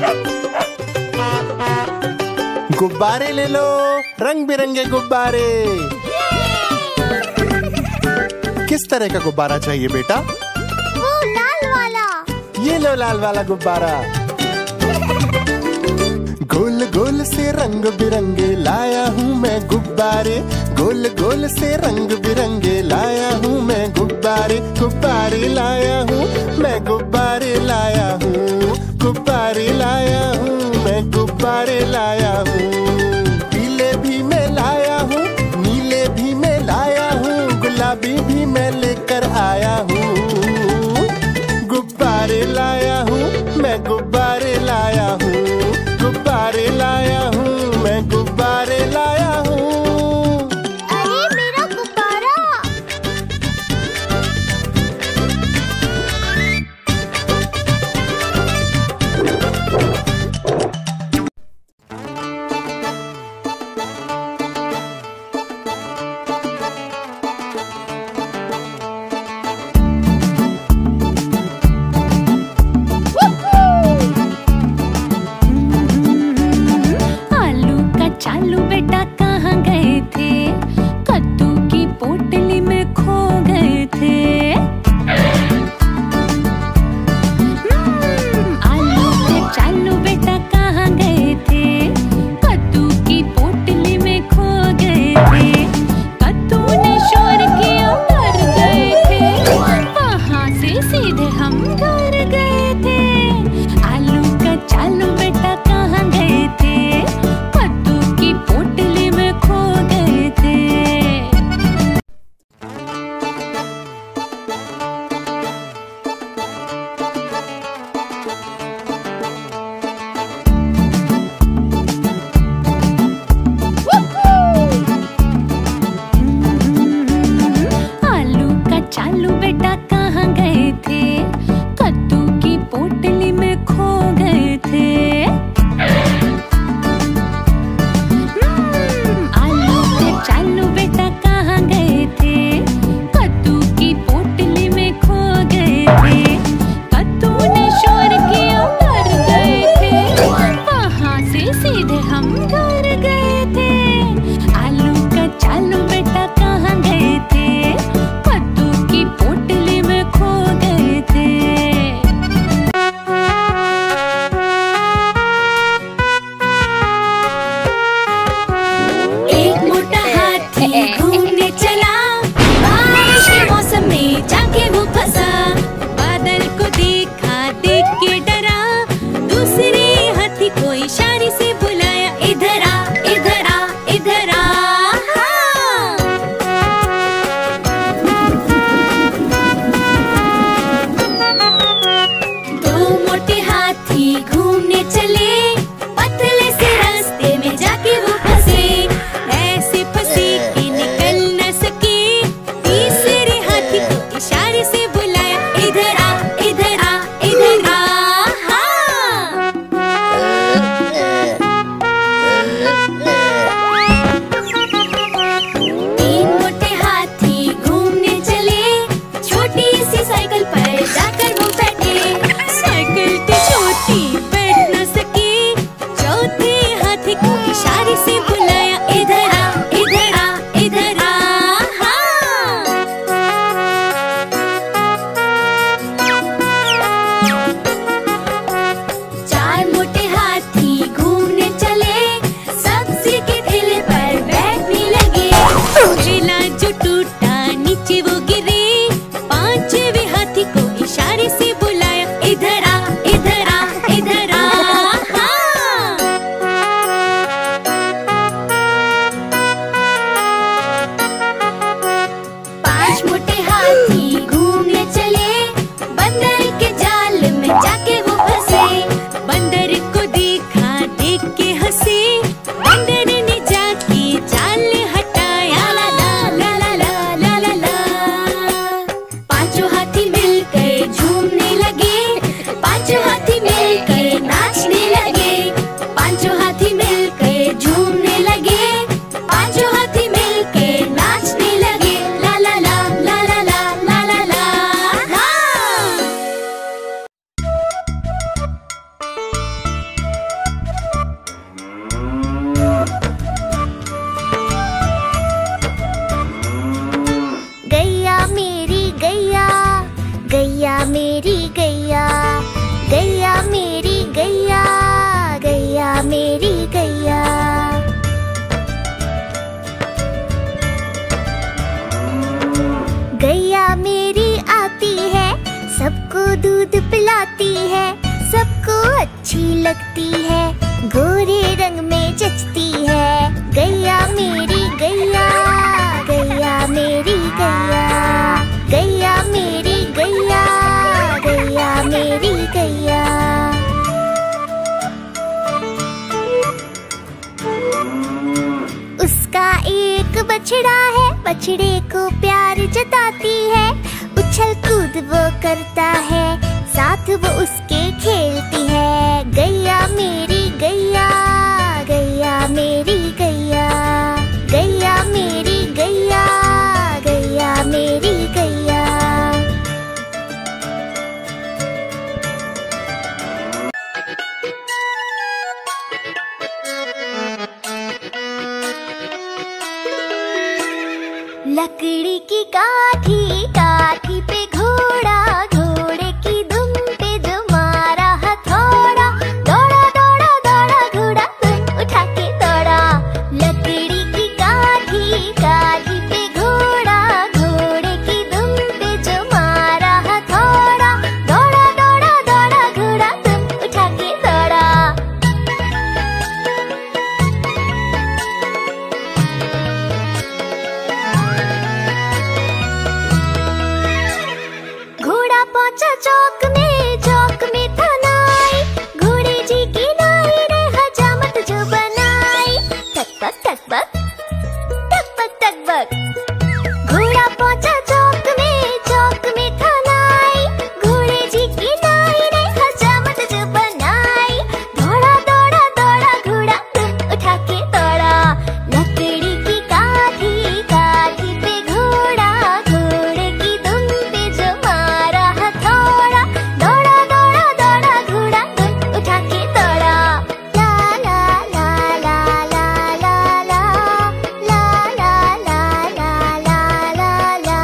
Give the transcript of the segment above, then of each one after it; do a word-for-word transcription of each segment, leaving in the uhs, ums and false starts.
गुब्बारे ले लो, रंग बिरंगे गुब्बारे। किस तरह का गुब्बारा चाहिए बेटा? वो लाल वाला। ये लो लाल वाला गुब्बारा। गोल गोल से रंग बिरंगे लाया हूँ मैं गुब्बारे, गोल गोल से रंग बिरंगे लाया हूँ मैं गुब्बारे। गुब्बारे लाया हूँ मैं, गुब्बारे लाया हूँ, गुब्बारे लाया हूँ मैं, गुब्बारे लाया हूँ। पीले भी मैं लाया हूँ, नीले भी मैं लाया हूँ, गुलाबी भी मैं लेकर आया हूँ। गुब्बारे लाया हूँ मैं, गुब्बारे लाया हूँ, गुब्बारे लाया हूँ मैं, गुब्बारे लाया हूँ। अरे मेरा गुब्बारा। चालू बेटा कहाँ गए थे? कद्दू की पोटली में खो गए थे। आलू के चालू बेटा कहाँ गए थे? कद्दू की पोटली में खो गए थे। कद्दू ने शोर किया, डर गए थे, वहाँ से सीधे हम घर गए थे। आलू का चालू बेटा कहाँ गए थे? पोटली में खो गए थे। आलू का चालू बेटा कहाँ गए थे? गैया मेरी गैया, गैया मेरी गैया, गैया मेरी गैया। गैया मेरी आती है, सबको दूध पिलाती है, सबको अच्छी लगती है, गोरे रंग में जचती है। गैया मेरी गैया, गैया मेरी गैया, गैया मेरी गैया, गैया मेरी गैया। उसका एक बछड़ा है, बछड़े को प्यार जताती है, उछल कूद वो करता है, साथ वो उसके खेलती है। गैया मेरी गैया, गैया मेरी गैया, गैया मेरी गैया, गैया मेरी गैया। लकड़ी की काठी, काठी पे घोड़ा, घोड़े की दुम पे जो मारा हथौड़ा, दौड़ा दौड़ा दौड़ा घोड़ा दुम उठा के दौड़ा। लकड़ी की काठी, काठी पे घोड़ा, घोड़े की दुम पे जो मारा हथौड़ा, दौड़ा दौड़ा दौड़ा घोड़ा दुम उठा के दौड़ा। घोड़ा पहुंचा चौक में, चौक में था नाई, घोड़े जी की नाई ने हजामत जो बनाई। टक बक टक बक, टक बक टक बक। घोड़ा पहुंचा चौक में, चौक में था नाई, घोड़े जी की नाई ने हजामत जो बनाई। दौड़ा दौड़ा दौड़ा घोड़ा दुम उठा के दौड़ा। लकड़ी की काठी, काठी पे घोड़ा, घोड़े की दुम पे जो मारा हथौड़ा, दौड़ा दौड़ा दौड़ा घोड़ा दुम उठा के दौड़ा। ला ला ला ला ला ला ला, ला ला ला ला ला ला ला।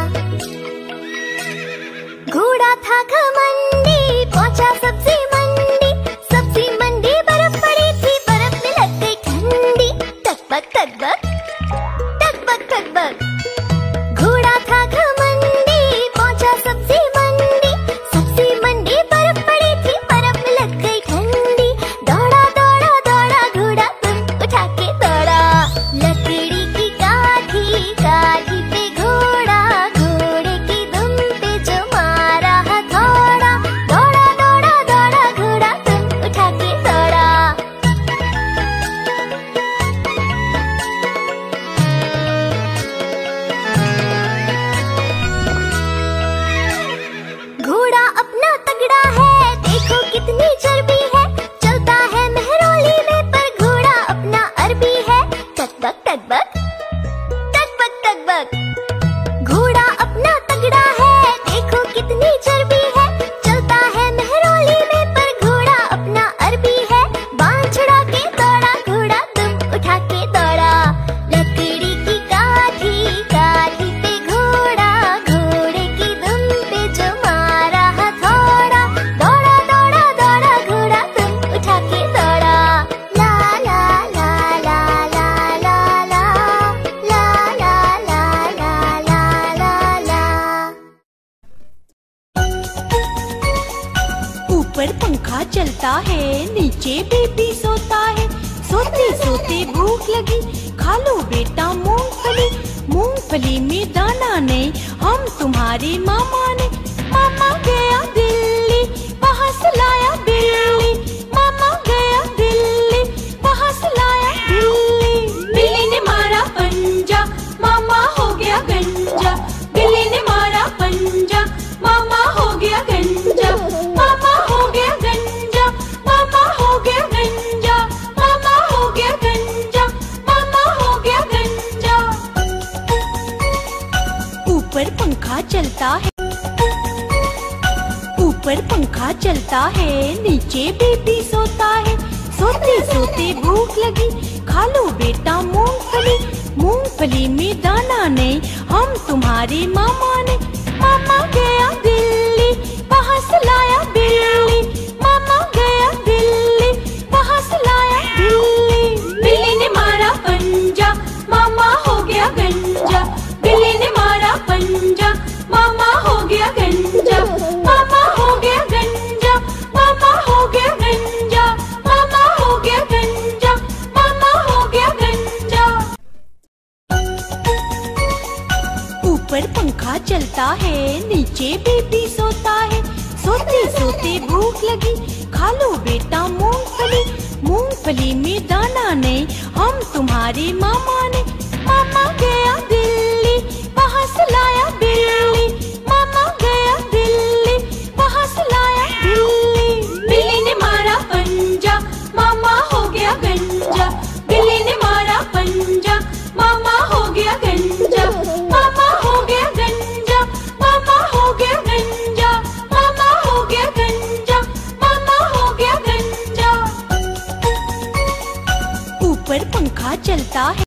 घोड़ा था घमंडी, पहुंचा सब्जी मंडी, सब्जी मंडी बर्फ पड़ी थी, बर्फ में लग गई ठंडी। टक बक टक बक, टक बक टक बक। घोड़ा था घमंडी, पहुंचा सब्जी मंडी, सब्जी मंडी बर्फ पड़ी थी, बर्फ में लग गई ठंडी। दौड़ा दौड़ा दौड़ा घोड़ा दुम उठा के दौड़ा। लकड़ी की काठी, काठी पे घोड़ा, घोड़े की दुम पे जो मारा हथौड़ा, दौड़ा दौड़ा दौड़ा घोड़ा दुम उठा के दौड़ा। घोड़ा अपना तगड़ा है, देखो कितनी चर्बी है, चलता है मेहरौली में पर घोड़ा अपना अरबी है। टक बक टक बक, टक बक टक बक। घोड़ा अपना तगड़ा है, देखो कितनी चर्बी है, चलता है मेहरौली में पर घोड़ा अपना अरबी है। बांध छुड़ा के दौड़ा घोड़ा दुम उठा के दौड़ा। लकड़ी की काठी, काठी पे घोड़ा, घोड़े की दुम पे जो मारा हथौड़ा, दौड़ा दौड़ा दौड़ा घोड़ा दुम उठा के दौड़ा। ला ला ला ला ला ला ला, ला ला ला ला ला ला ला। ऊपर पंखा चलता है, नीचे बेबी सोता है, सोते सोते भूख लगी, खा लो बेटा मूंगफली। मूंगफली में दाना नहीं, हम तुम्हारे मामा ने। मामा गया दिल्ली, वहाँ से लाया बिल्ली, मामा गया दिल्ली, वहाँ से लाया बिल्ली। बिल्ली ने मारा पंजा, मामा हो गया गंजा, बिल्ली ने मारा पंजा, मामा हो गया गंजा, मामा हो गया गंजा, मामा हो गया गंजा, मामा हो गया गंजा, मामा हो गया गंजा। ऊपर पंखा चलता है, ऊपर पंखा चलता है, नीचे बेबी सोता है, सोते सोते भूख लगी, खा लो बेटा मूंगफली। मूंगफली में दाना नहीं, हम तुम्हारे मामा ने। मामा गया दिल्ली, सोता है। सोते सोते भूख लगी, खा लो बेटा मूंगफली। मूंगफली में दाना नहीं, हम तुम्हारे मामा ने। मामा गया दिल्ली, वहाँ से लाया बिल्ली। मामा गया दिल्ली, वहाँ से लाया बिल्ली। बिल्ली ने मारा पंजा, मामा हो गया गंजा। बिल्ली ने मारा पंजा, मामा हो गया गंजा। मामा हो गया गंजा, मामा हो गया गंजा। मामा हो गया गंजा, मामा हो गया गंजा। ऊपर पंखा चलता है।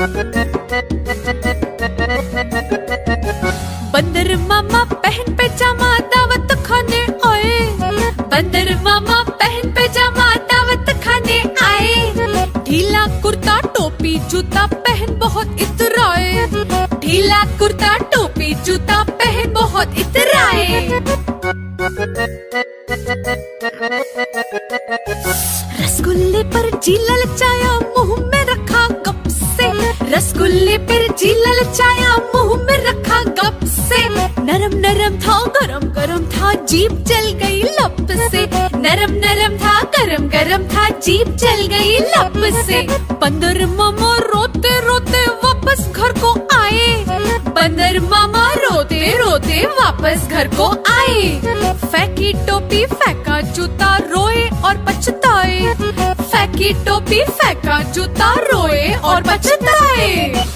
बंदर मामा पहन पैजामा दावत खाने आए। बंदर मामा पहन पैजामा दावत खाने आए। ढीला कुर्ता टोपी जूता पहन बहुत इतराए। ढीला कुर्ता टोपी जूता पहन बहुत इतराए। रसगुल्ले पर जी ललचाया, मुंह में रखा गप से। रसगुल्ले पर जी ललचाया, मुंह में रखा गप से। नरम नरम था गरम गरम था, जीभ जल गई लप से। नरम नरम था गरम गरम था, जीभ जल गई लप से। बंदर मामा रोते रोते वापस घर को आए। बंदर मामा रोते रोते वापस घर को आए। फेंकी टोपी फेंका जूता, रोए और पछताए। फेंकी टोपी फेंका जूता, रोए और पछताए।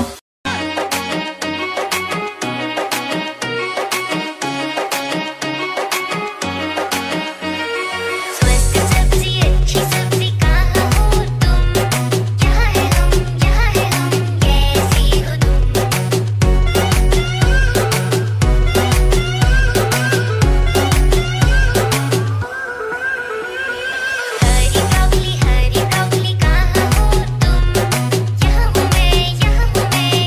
हरी ब्रोकली हरी ब्रोकली कहाँ हो तुम? यहाँ हूँ मैं, यहाँ हूँ मैं,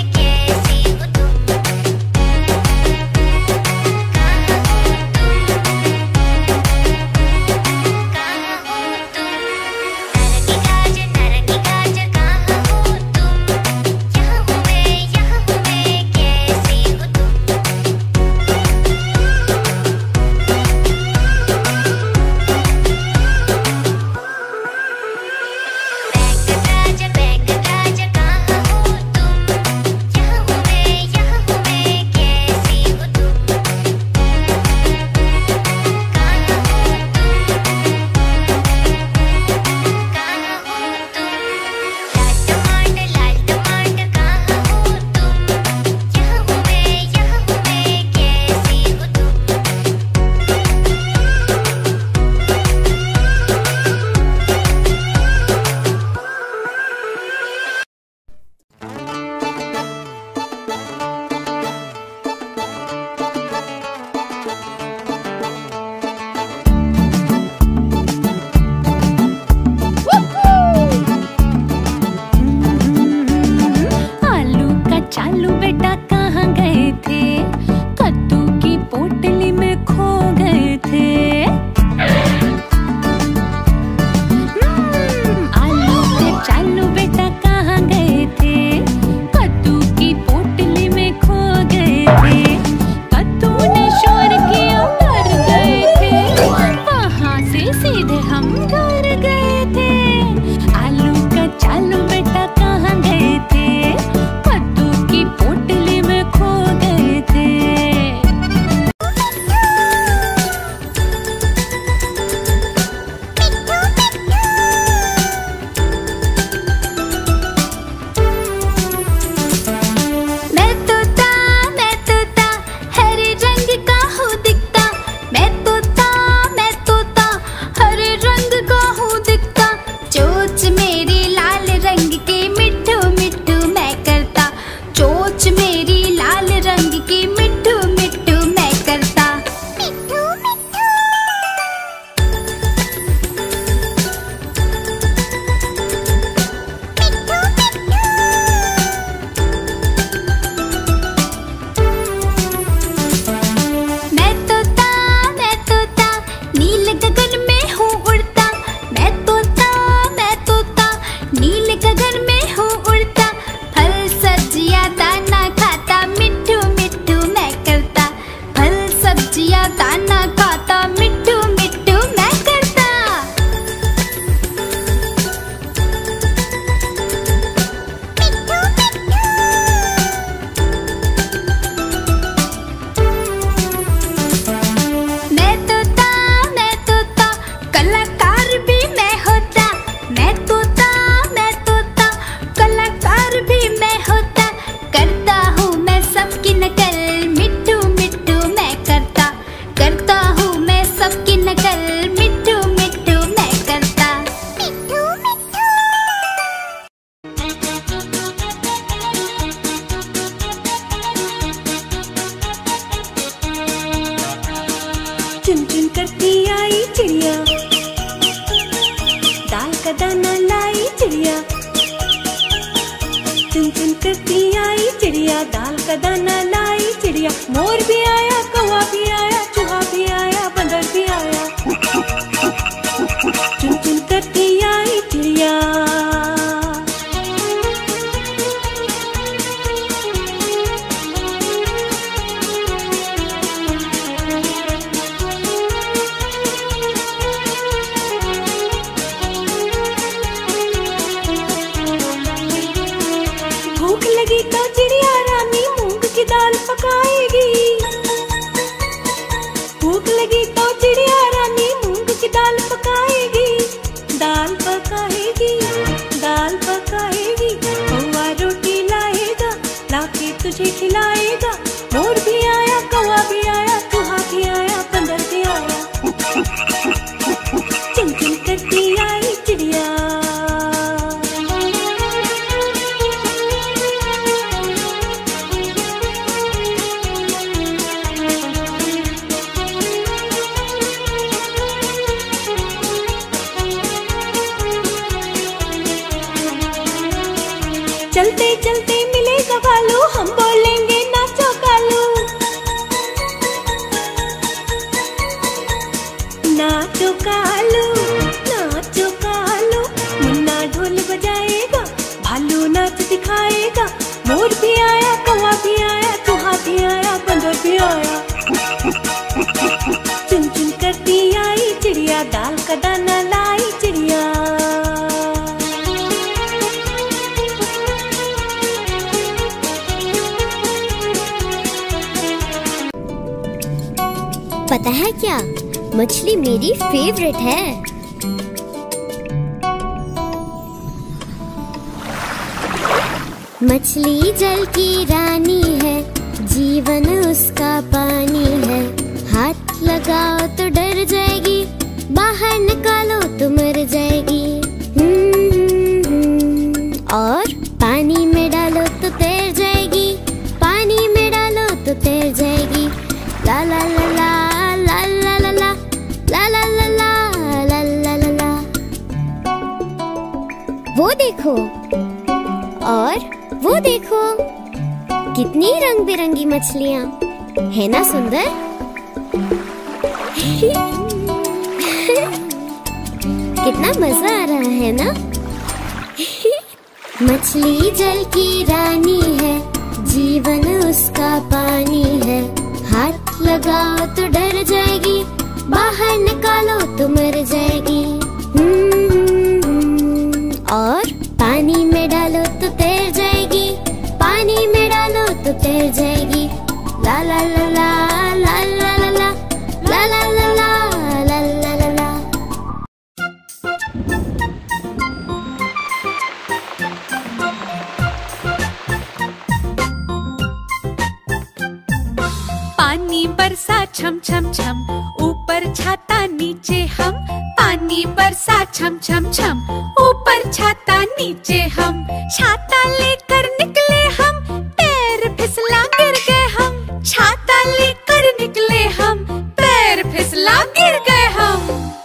करती आई चिड़िया, दाल का दाना लाई चिड़िया। चुन चुन करती आई चिड़िया, दाल का दाना लाई चिड़िया। मोर भी आया, कौवा भी आया, चूहा भी आया, बंदर भी आया। चुन चुन करती आई चिड़िया। भूख लगी तो चिड़िया रानी मूंग की दाल पकाएगी। भूख लगी तो चिड़िया रानी मूंग की दाल पकाएगी। दाल पकाएगी, दाल पकाएगी। कौवा रोटी लाएगा, लाके तुझे खिलाएगा। मोर भी आया, कौवा भी आया, चूहा भी आया, बंदर भी आया। चुन चुन करती आई चिड़िया। चलते चलते मिलेगा भालू, हम बोलेंगे नाचो कालू। नाचो कालू, नाचो कालू। मुन्ना ढोल बजाएगा, भालू नाच दिखाएगा। मोर भी आया, कौवा भी आया, चूहा भी आया, बंदर भी आया। चुन चुन करती आई चिड़िया, दाल का दाना लाई चिड़िया। पता है क्या, मछली मेरी फेवरेट है। मछली जल की रानी है, जीवन उसका पानी है। हाथ लगाओ तो डर जाएगी, बाहर निकालो तो मर जाएगी। और पानी में डालो तो तैर जाएगी, पानी में डालो तो तैर जाएगी। ला ला ला ला ला ला ला ला ला ला ला ला ला ला ला ला। वो देखो, और वो देखो, कितनी रंग बिरंगी मछलियाँ, है ना सुंदर? कितना मजा आ रहा है ना? मछली जल की रानी है, जीवन उसका पानी है। हाथ लगाओ तो डर जाएगी, बाहर निकालो तो मर जाएगी। और पानी में डालो तो तैर जाएगी, पानी में डालो तो तैर जाएगी। ला ला ला ला ला ला ला ला ला ला ला ला ला ला ला ला। पानी बरसा छम छम छम, ऊपर छाता नीचे हम। पानी बरसा छम छम छम, ऊपर छाता नीचे हम। छाता लेकर निकले हम, पैर फिसला गिर गए हम। छाता लेकर निकले हम, पैर फिसला गिर गए हम।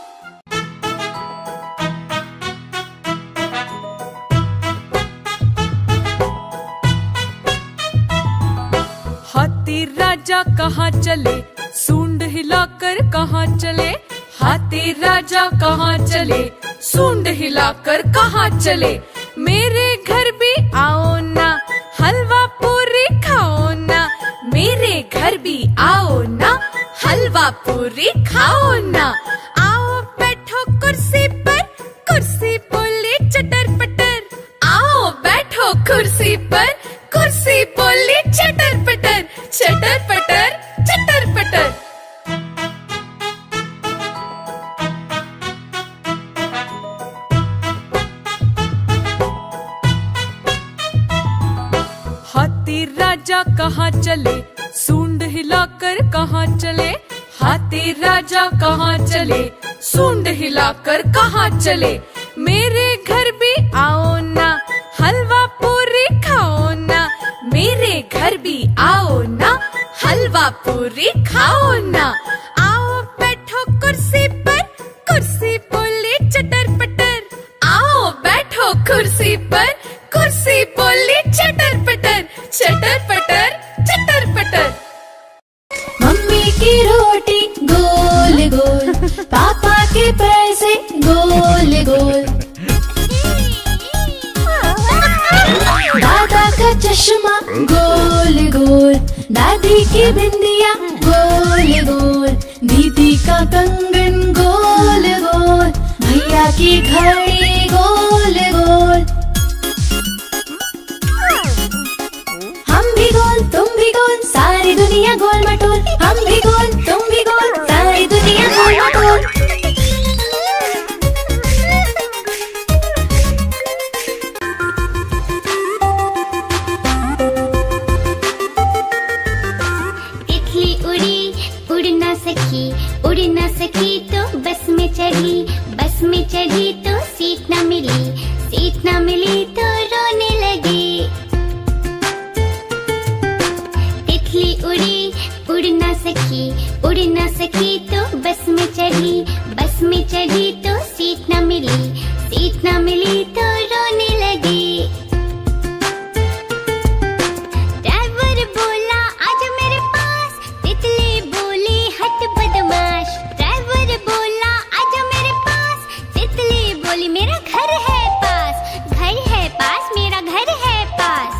हाथी राजा कहाँ चले, सूंड हिलाकर कहाँ चले। हाथी राजा कहाँ चले, सूंड हिलाकर कहाँ चले। मेरे घर भी आओ ना, हलवा पूरी खाओ ना। मेरे घर भी आओ ना, हलवा पूरी खाओ ना। आओ बैठो कुर्सी पर, कुर्सी बोले चटर पटर। आओ बैठो कुर्सी पर, कुर्सी बोली चटर पटर। चटर पटर, चटर पटर। हाथी राजा कहाँ चले, सूंड हिलाकर कहाँ चले। हाथी राजा कहाँ चले, सूंड हिलाकर कहाँ चले। मेरे घर भी आओ ना, हलवा पूरी खाओ ना। मेरे घर भी आओ ना, हलवा पूरी खाओ ना। आओ बैठो कुर्सी से गोल गोल। दादा का चश्मा गोल गोल, दादी की बिंदिया गोल गोल, दीदी का कंगन गोल गोल, भैया की घड़ी गोल गोल। हम भी गोल तुम भी गोल, सारी दुनिया गोल मटोल। हम भी गोल तुम भी गोल, सारी दुनिया गोल मटोल। तितली उड़ी उड़ ना सकी, उड़ ना सकी तो बस में चढ़ी, बस में चढ़ी तो सीट ना मिली, सीट ना मिली तो रोने लगी। तितली उड़ी उड़ ना सकी, उड़ ना सकी तो बस में चढ़ी, बस में चढ़ी तो सीट ना मिली, सीट ना मिली तो रोने लगी। ड्राइवर बोला आजा मेरे पास, तितली बोली हट बदमाश। ड्राइवर बोला आजा मेरे पास, तितली बोली मेरा घर है पास, घर है पास, मेरा घर है पास।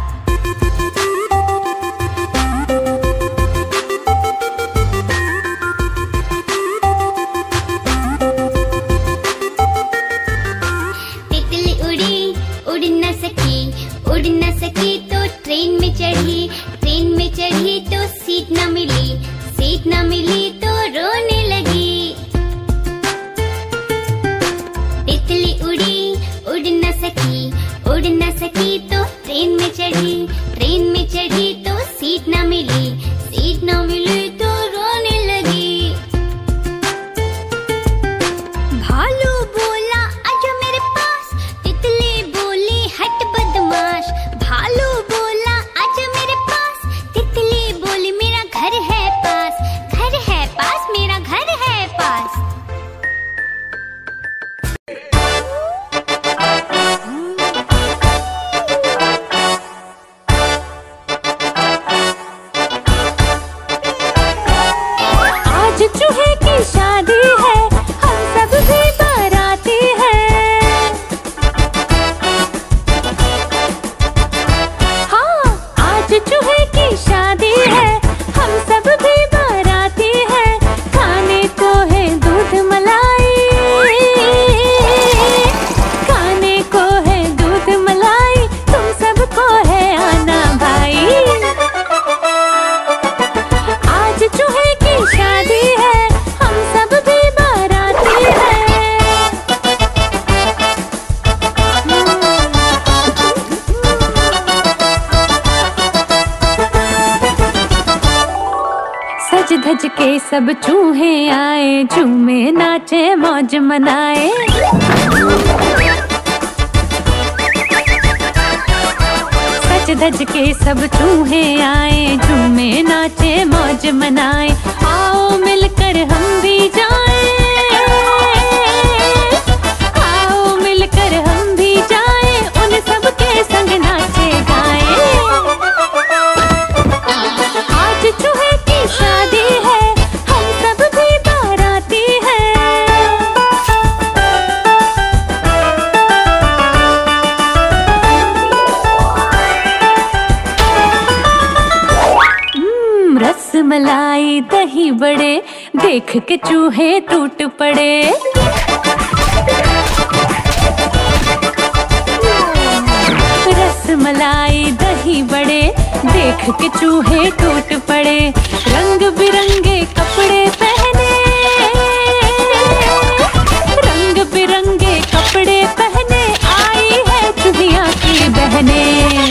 तितली उड़ी उड़ न सकी, उड़ न सकी तो ट्रेन में चढ़ी, ट्रेन में चढ़ी तो सीट न मिली, सीट न मिली तो रोने लगी। तितली उड़ी उड़ न सकी, उड़ न सकी तो ट्रेन में चढ़ी, ट्रेन में चढ़ी तो सीट न मिली, सीट न मिली तो रोने लगी। भालू बोला आजा मेरे पास, तितली बोली हट बदमाश। भालू बोला आजा मेरे पास, तितली बोली मेरा घर है पास, घर है पास, मेरा घर है पास। आज चूहे की शादी है, हम सब भी बाराती हैं। हाँ, आज चूहे की शादी है, हम सब भी बाराती हैं। खाने को है दूध मलाई, खाने को है दूध मलाई, तुम सबको है आना भाई। आज चूहे की शादी है, हम सब भी बाराती हैं। सज धज के सब चूहे आए, झूमे नाचे मौज मनाए। सज धज के सब चूहे आए, झूमे नाचे मौज मनाए। आओ मिलकर हम भी जाएं, आओ मिलकर हम भी जाएं, उन सब के संग नाचे गाएं। आज चूहे की शादी है, हम सब भी बाराती हैं। हम्म, रसमलाई दही बड़े, देख के चूहे टूट पड़े। रसमलाई दही बड़े, देख के चूहे टूट पड़े। रंग बिरंगे कपड़े पहने, रंग बिरंगे कपड़े पहने, आई है चूहिया की बहनें।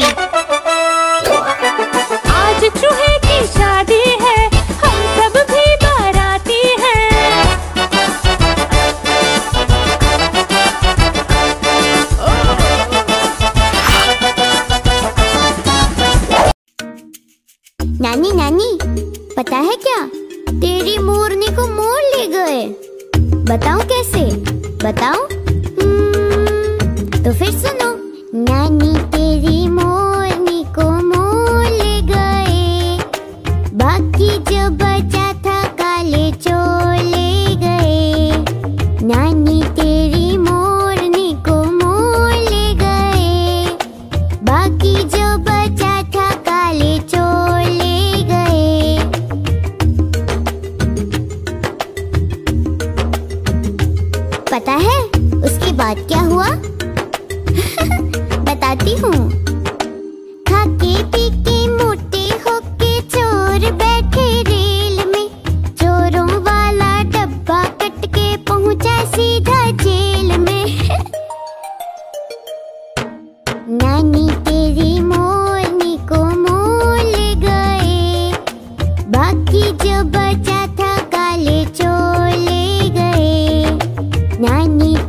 आज चूहे की शादी है, हम सब भी बाराती हैं। नानी नानी, पता है क्या, तेरी मोरनी को मोर ले गए। बताओ कैसे, बताओ। हम्म, तो फिर सुनो। नानी तेरी मोरनी को मोर ले गए, बाकी जो बचा था काले चोर ले गए। नानी पता है उसके बाद क्या हुआ? बताती हूँ। खाके पी के मोटे होके चोर बैठे रेल में, चोरों वाला डब्बा कट के पहुंचा सीधा जेल में। नानी तेरी मोरनी को मोल गए, बाकी जो बचा था काले चोर ले गए। नानी